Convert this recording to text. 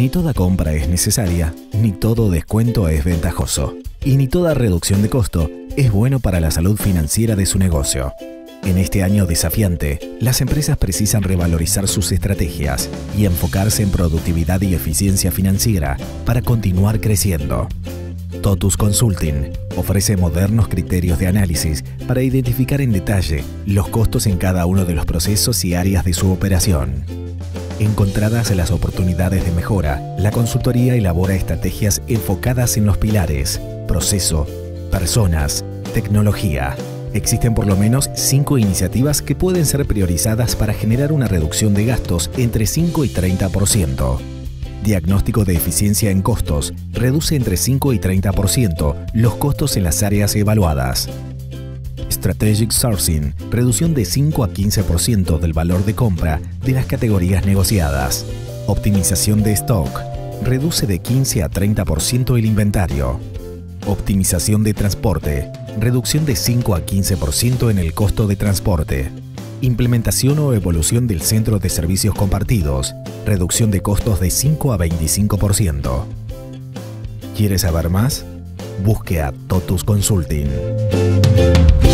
Ni toda compra es necesaria, ni todo descuento es ventajoso, y ni toda reducción de costo es bueno para la salud financiera de su negocio. En este año desafiante, las empresas precisan revalorizar sus estrategias y enfocarse en productividad y eficiencia financiera para continuar creciendo. Totus Consulting ofrece modernos criterios de análisis para identificar en detalle los costos en cada uno de los procesos y áreas de su operación. Encontradas las oportunidades de mejora, la consultoría elabora estrategias enfocadas en los pilares: proceso, personas, tecnología. Existen por lo menos 5 iniciativas que pueden ser priorizadas para generar una reducción de gastos entre 5 y 30%. Diagnóstico de eficiencia en costos. Reduce entre 5 y 30% los costos en las áreas evaluadas. Strategic Sourcing. Reducción de 5 a 15% del valor de compra de las categorías negociadas. Optimización de stock. Reduce de 15 a 30% el inventario. Optimización de transporte. Reducción de 5 a 15% en el costo de transporte. Implementación o evolución del centro de servicios compartidos. Reducción de costos de 5 a 25%. ¿Quieres saber más? Busque a Totus Consulting.